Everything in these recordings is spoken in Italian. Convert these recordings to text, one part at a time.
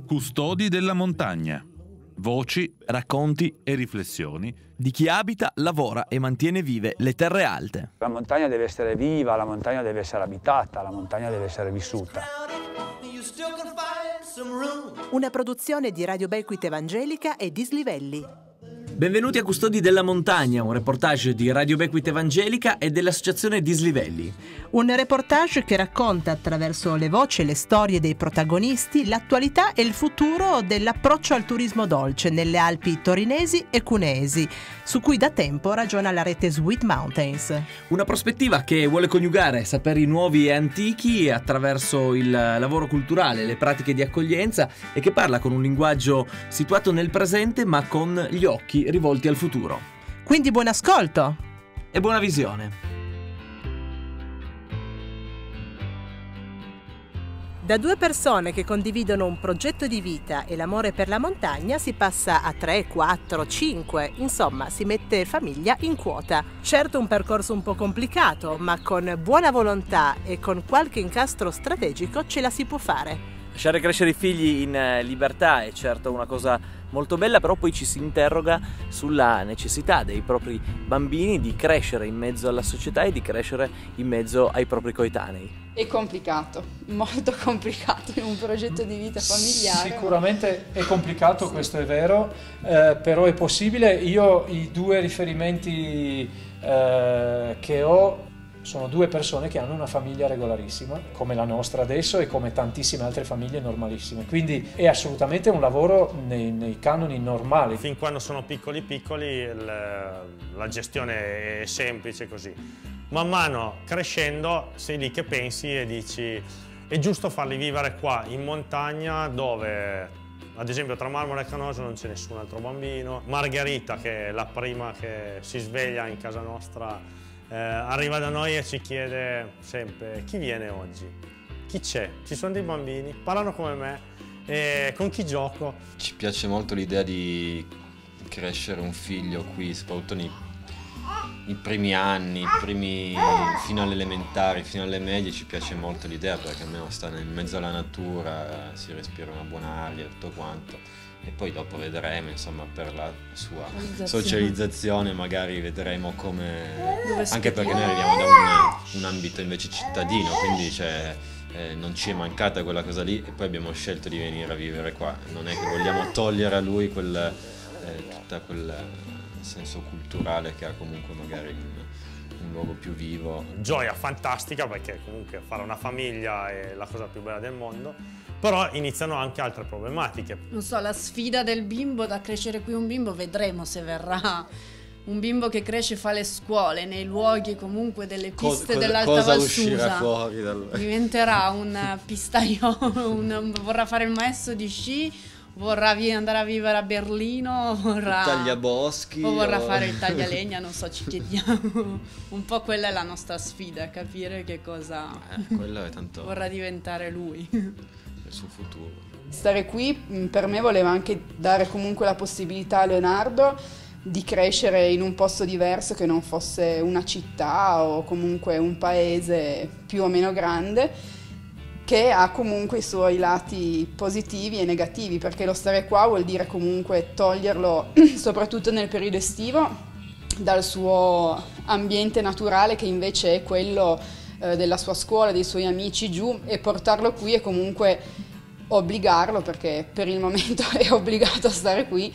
Custodi della montagna. Voci, racconti e riflessioni di chi abita, lavora e mantiene vive le terre alte. La montagna deve essere viva, la montagna deve essere abitata, la montagna deve essere vissuta. Una produzione di Radio Belquit Evangelica e Dislivelli. Benvenuti a Custodi della Montagna, un reportage di Radio Belquit Evangelica e dell'associazione Dislivelli. Un reportage che racconta attraverso le voci e le storie dei protagonisti l'attualità e il futuro dell'approccio al turismo dolce nelle Alpi torinesi e cuneesi, su cui da tempo ragiona la rete Sweet Mountains. Una prospettiva che vuole coniugare saperi nuovi e antichi attraverso il lavoro culturale, le pratiche di accoglienza e che parla con un linguaggio situato nel presente ma con gli occhi rivolti al futuro. Quindi buon ascolto e buona visione. Da due persone che condividono un progetto di vita e l'amore per la montagna si passa a 3, 4, 5, insomma si mette famiglia in quota. Certo un percorso un po' complicato, ma con buona volontà e con qualche incastro strategico ce la si può fare. Lasciare crescere i figli in libertà è certo una cosa molto bella, però poi ci si interroga sulla necessità dei propri bambini di crescere in mezzo alla società e di crescere in mezzo ai propri coetanei. È complicato, molto complicato in un progetto di vita familiare. Sicuramente è complicato, sì. Questo è vero, però è possibile. Io i due riferimenti che ho sono due persone che hanno una famiglia regolarissima, come la nostra adesso e come tantissime altre famiglie normalissime. Quindi è assolutamente un lavoro nei canoni normali. Fin quando sono piccoli, la gestione è semplice così. Man mano crescendo sei lì che pensi e dici è giusto farli vivere qua in montagna dove ad esempio tra Marmora e Canosa non c'è nessun altro bambino. Margherita, che è la prima che si sveglia in casa nostra, arriva da noi e ci chiede sempre chi viene oggi, chi c'è, ci sono dei bambini, parlano come me, e con chi gioco. Ci piace molto l'idea di crescere un figlio qui, soprattutto i primi anni, fino alle elementari, fino alle medie. Ci piace molto l'idea perché almeno sta in mezzo alla natura, si respira una buona aria, tutto quanto. E poi dopo vedremo, insomma, per la sua socializzazione magari vedremo come... Anche perché noi arriviamo da un ambito invece cittadino, quindi non ci è mancata quella cosa lì e poi abbiamo scelto di venire a vivere qua. Non è che vogliamo togliere a lui tutto quel senso culturale che ha comunque magari un luogo più vivo. Gioia fantastica perché comunque fare una famiglia è la cosa più bella del mondo. Però iniziano anche altre problematiche. Non so, la sfida del bimbo, da crescere qui un bimbo, vedremo se verrà un bimbo che cresce, fa le scuole nei luoghi comunque delle piste dell'Alta Valsusa. Fuori diventerà un pistaiolo, vorrà fare il maestro di sci, vorrà andare a vivere a Berlino, tagliaboschi o vorrà fare il taglialegna, non so, ci chiediamo. Un po' quella è la nostra sfida, capire che cosa quello è tanto vorrà diventare lui. Il suo futuro. Stare qui per me voleva anche dare comunque la possibilità a Leonardo di crescere in un posto diverso, che non fosse una città o comunque un paese più o meno grande, che ha comunque i suoi lati positivi e negativi, perché lo stare qua vuol dire comunque toglierlo, soprattutto nel periodo estivo, dal suo ambiente naturale, che invece è quello della sua scuola, dei suoi amici giù, e portarlo qui è comunque obbligarlo, perché per il momento è obbligato a stare qui,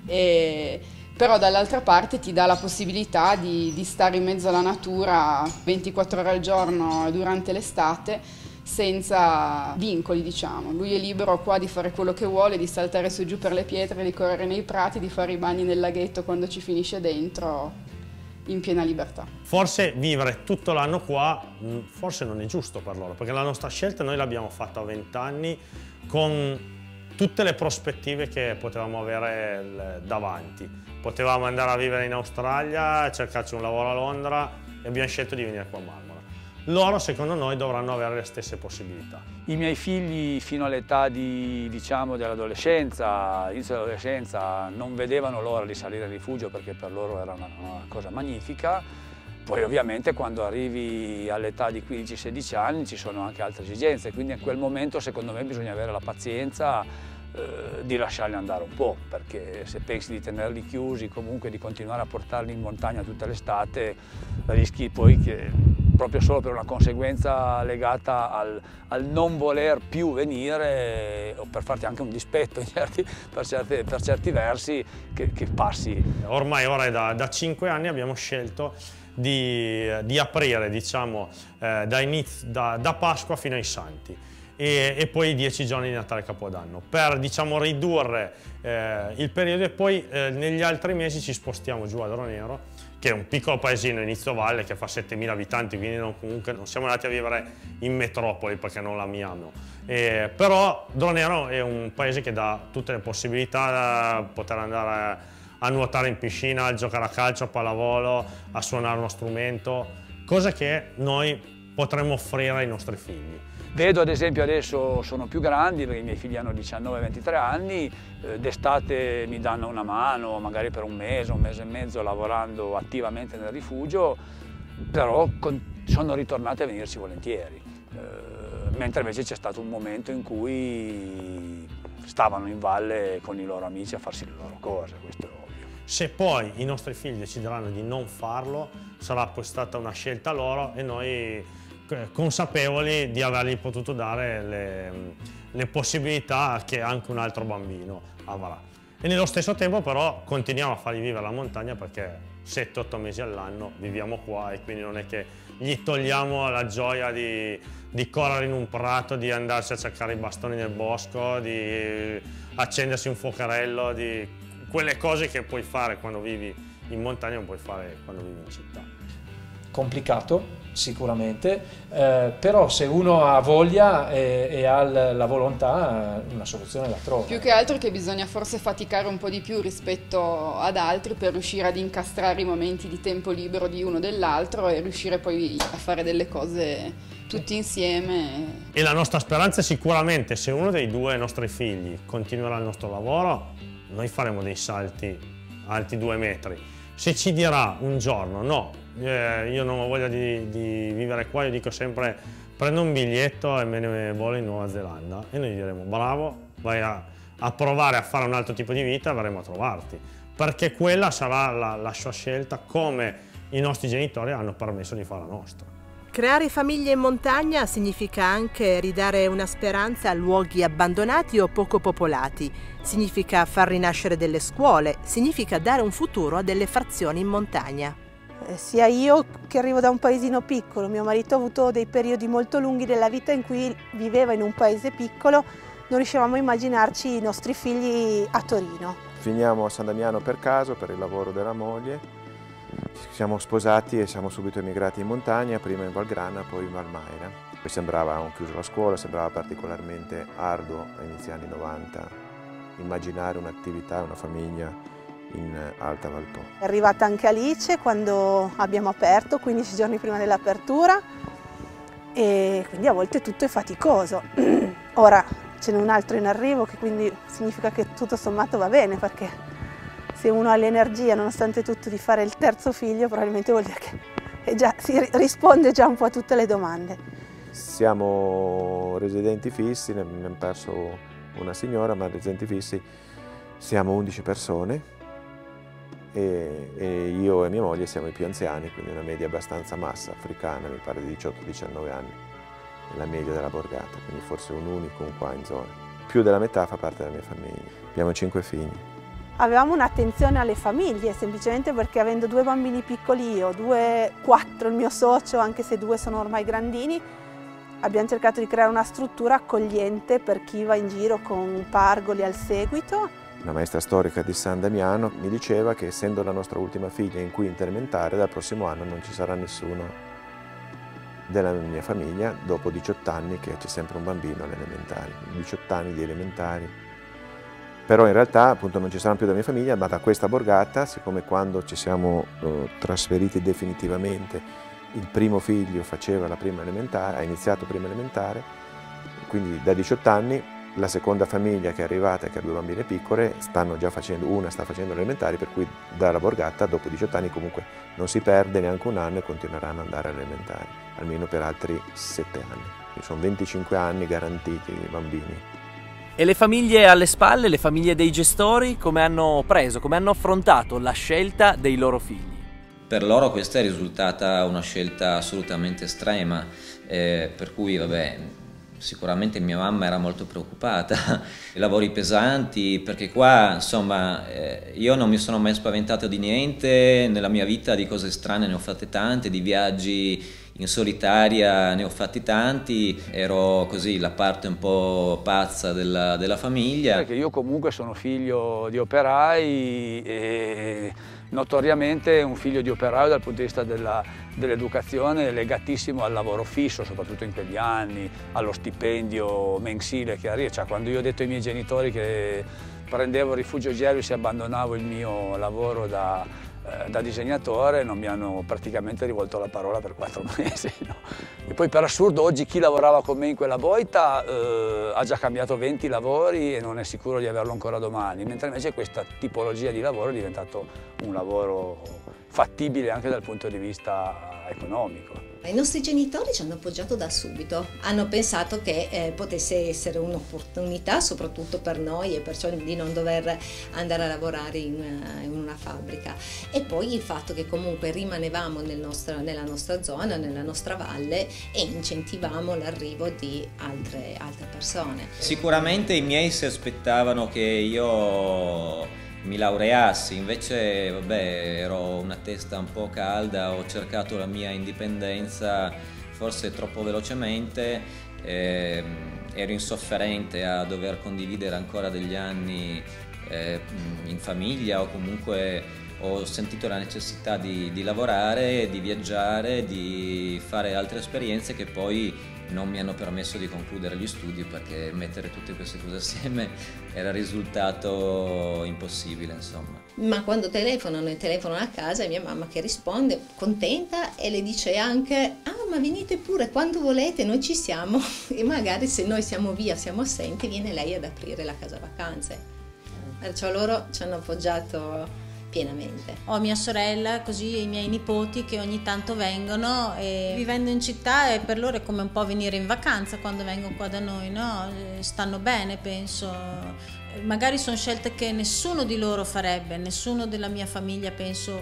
però dall'altra parte ti dà la possibilità di stare in mezzo alla natura 24 ore al giorno durante l'estate senza vincoli, diciamo. Lui è libero qua di fare quello che vuole, di saltare su e giù per le pietre, di correre nei prati, di fare i bagni nel laghetto quando ci finisce dentro, in piena libertà. Forse vivere tutto l'anno qua forse non è giusto per loro, perché la nostra scelta noi l'abbiamo fatta a 20 anni con tutte le prospettive che potevamo avere davanti. Potevamo andare a vivere in Australia, cercarci un lavoro a Londra e abbiamo scelto di venire qua a Marmora. Loro, secondo noi, dovranno avere le stesse possibilità. I miei figli fino all'età dell'adolescenza, inizio dell'adolescenza, non vedevano l'ora di salire a rifugio perché per loro era una cosa magnifica. Poi ovviamente quando arrivi all'età di 15-16 anni ci sono anche altre esigenze, quindi in quel momento secondo me bisogna avere la pazienza di lasciarli andare un po', perché se pensi di tenerli chiusi, comunque di continuare a portarli in montagna tutta l'estate, rischi poi che proprio solo per una conseguenza legata al non voler più venire, o per farti anche un dispetto per certi versi, che passi. Ormai ora è da 5 anni abbiamo scelto di aprire, diciamo, da Pasqua fino ai Santi e poi 10 giorni di Natale e Capodanno, per, diciamo, ridurre il periodo, e poi negli altri mesi ci spostiamo giù a Dronero, che è un piccolo paesino inizio valle che fa 7.000 abitanti, quindi non siamo andati a vivere in metropoli perché non l'amiamo. Però Dronero è un paese che dà tutte le possibilità da poter andare a nuotare in piscina, a giocare a calcio, a pallavolo, a suonare uno strumento, cose che noi potremmo offrire ai nostri figli. Vedo ad esempio adesso sono più grandi, perché i miei figli hanno 19-23 anni, d'estate mi danno una mano, magari per un mese e mezzo lavorando attivamente nel rifugio, però sono ritornati a venirci volentieri, mentre invece c'è stato un momento in cui stavano in valle con i loro amici a farsi le loro cose, questo è ovvio. Se poi i nostri figli decideranno di non farlo, sarà poi stata una scelta loro, e noi consapevoli di avergli potuto dare le possibilità che anche un altro bambino avrà. E nello stesso tempo però continuiamo a fargli vivere la montagna, perché 7-8 mesi all'anno viviamo qua, e quindi non è che gli togliamo la gioia di correre in un prato, di andarsi a cercare i bastoni nel bosco, di accendersi un fuocherello, di quelle cose che puoi fare quando vivi in montagna non puoi fare quando vivi in città. Complicato sicuramente, però se uno ha voglia e ha la volontà, una soluzione la trova. Più che altro che bisogna forse faticare un po' di più rispetto ad altri per riuscire ad incastrare i momenti di tempo libero di uno dell'altro e riuscire poi a fare delle cose tutti insieme. E la nostra speranza è sicuramente, se uno dei due nostri figli continuerà il nostro lavoro, noi faremo dei salti alti 2 metri. Se ci dirà un giorno no, io non ho voglia di vivere qua, io dico sempre prendo un biglietto e me ne volo in Nuova Zelanda, e noi gli diremo bravo, vai a provare a fare un altro tipo di vita, verremo a trovarti, perché quella sarà la sua scelta, come i nostri genitori hanno permesso di fare la nostra. Creare famiglie in montagna significa anche ridare una speranza a luoghi abbandonati o poco popolati, significa far rinascere delle scuole, significa dare un futuro a delle frazioni in montagna. Sia io che arrivo da un paesino piccolo, mio marito ha avuto dei periodi molto lunghi della vita in cui viveva in un paese piccolo, non riuscivamo a immaginarci i nostri figli a Torino. Finiamo a San Damiano per caso, per il lavoro della moglie. Ci siamo sposati e siamo subito emigrati in montagna, prima in Valgrana, poi in Valmaira. Poi avevamo chiuso la scuola, sembrava particolarmente arduo a inizi anni 90 immaginare un'attività, una famiglia in Alta Valpo. È arrivata anche Alice quando abbiamo aperto, 15 giorni prima dell'apertura, e quindi a volte tutto è faticoso. Ora ce n'è un altro in arrivo, che quindi significa che tutto sommato va bene, perché se uno ha l'energia, nonostante tutto, di fare il terzo figlio, probabilmente vuol dire che si risponde già un po' a tutte le domande. Siamo residenti fissi, ne abbiamo perso una signora, ma residenti fissi siamo 11 persone e io e mia moglie siamo i più anziani, quindi una media abbastanza massa africana, mi pare di 18-19 anni, è la media della borgata, quindi forse un unicum qua in zona. Più della metà fa parte della mia famiglia, abbiamo 5 figli. Avevamo un'attenzione alle famiglie, semplicemente perché avendo 2 bambini piccoli io, 4 il mio socio, anche se 2 sono ormai grandini, abbiamo cercato di creare una struttura accogliente per chi va in giro con pargoli al seguito. Una maestra storica di San Damiano mi diceva che, essendo la nostra ultima figlia in quinta elementare, dal prossimo anno non ci sarà nessuno della mia famiglia dopo 18 anni che c'è sempre un bambino alle elementari, 18 anni di elementari. Però in realtà appunto non ci saranno più della mia famiglia, ma da questa borgata, siccome quando ci siamo trasferiti definitivamente il primo figlio faceva la prima elementare, ha iniziato prima elementare, quindi da 18 anni la seconda famiglia che è arrivata e che ha 2 bambine piccole stanno già facendo, una sta facendo le elementari, per cui dalla borgata dopo 18 anni comunque non si perde neanche un anno e continueranno ad andare alle elementari, almeno per altri 7 anni. Quindi sono 25 anni garantiti di bambini E le famiglie alle spalle, le famiglie dei gestori, come hanno affrontato la scelta dei loro figli? Per loro questa è risultata una scelta assolutamente estrema, per cui vabbè, sicuramente mia mamma era molto preoccupata, i lavori pesanti, perché qua insomma io non mi sono mai spaventato di niente, nella mia vita di cose strane ne ho fatte tante, di viaggi in solitaria ne ho fatti tanti, ero così la parte un po' pazza della famiglia. Perché io comunque sono figlio di operai e notoriamente un figlio di operaio dal punto di vista dell'educazione è legatissimo al lavoro fisso, soprattutto in quegli anni, allo stipendio mensile che arriva. Cioè, quando io ho detto ai miei genitori che prendevo rifugio Gervis e abbandonavo il mio lavoro da disegnatore, non mi hanno praticamente rivolto la parola per 4 mesi. No? E poi per assurdo oggi chi lavorava con me in quella boita ha già cambiato 20 lavori e non è sicuro di averlo ancora domani, mentre invece questa tipologia di lavoro è diventato un lavoro fattibile anche dal punto di vista economico. I nostri genitori ci hanno appoggiato da subito, hanno pensato che potesse essere un'opportunità soprattutto per noi e perciò di non dover andare a lavorare in una fabbrica, e poi il fatto che comunque rimanevamo nella nostra zona, nella nostra valle, e incentivavamo l'arrivo di altre persone. Sicuramente i miei si aspettavano che io mi laureassi, invece vabbè, ero una testa un po' calda, ho cercato la mia indipendenza forse troppo velocemente, ero insofferente a dover condividere ancora degli anni in famiglia, o comunque ho sentito la necessità di lavorare, di viaggiare, di fare altre esperienze che poi non mi hanno permesso di concludere gli studi, perché mettere tutte queste cose assieme era risultato impossibile, insomma. Ma quando telefonano a casa, è mia mamma che risponde contenta e le dice anche: ah, ma venite pure quando volete, noi ci siamo, e magari se noi siamo via, siamo assenti, viene lei ad aprire la casa vacanze. Perciò loro ci hanno appoggiato pienamente. Ho mia sorella, così, e i miei nipoti che ogni tanto vengono, e vivendo in città per loro è come un po' venire in vacanza quando vengono qua da noi, no? Stanno bene, penso. Magari sono scelte che nessuno di loro farebbe, nessuno della mia famiglia, penso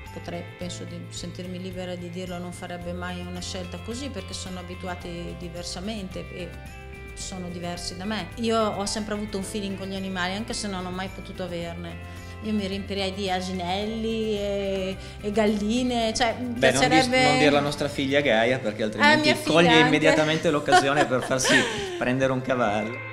di sentirmi libera di dirlo, non farebbe mai una scelta così, perché sono abituati diversamente e sono diversi da me. Io ho sempre avuto un feeling con gli animali, anche se non ho mai potuto averne. Io mi riempirei di asinelli e galline, cioè piacerebbe... non dire la nostra figlia Gaia, perché altrimenti coglie immediatamente l'occasione per farsi prendere un cavallo.